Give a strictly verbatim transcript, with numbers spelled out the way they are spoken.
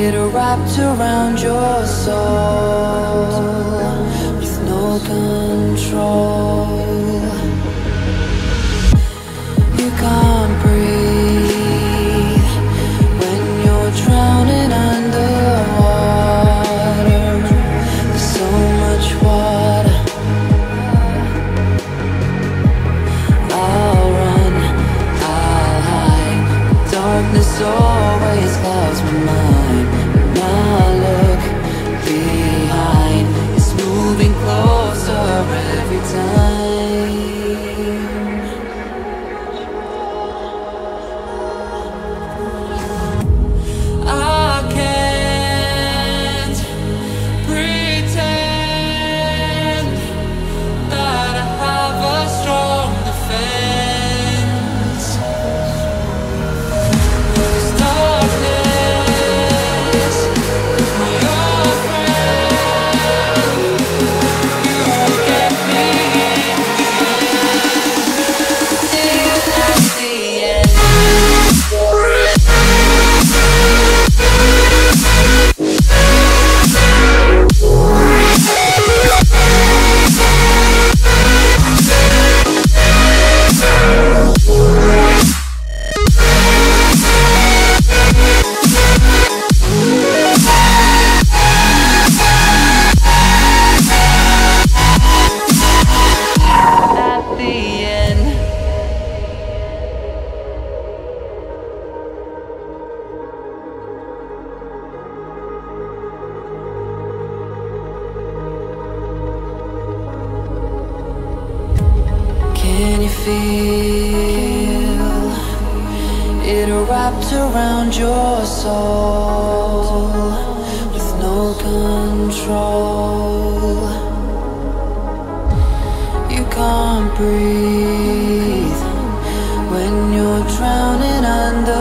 It wrapped around your soul with no control. You can't breathe when you're drowning underwater. There's so much water. I'll run, I'll hide. Darkness always clouds my mind. When I look behind, it's moving closer every time. I can't pretend that I have a strong defense. There's darkness, my old friend. You will get me in the end. At the end. At the end. Can you feel it wrapped around your soul with no control? You can't breathe when you're drowning under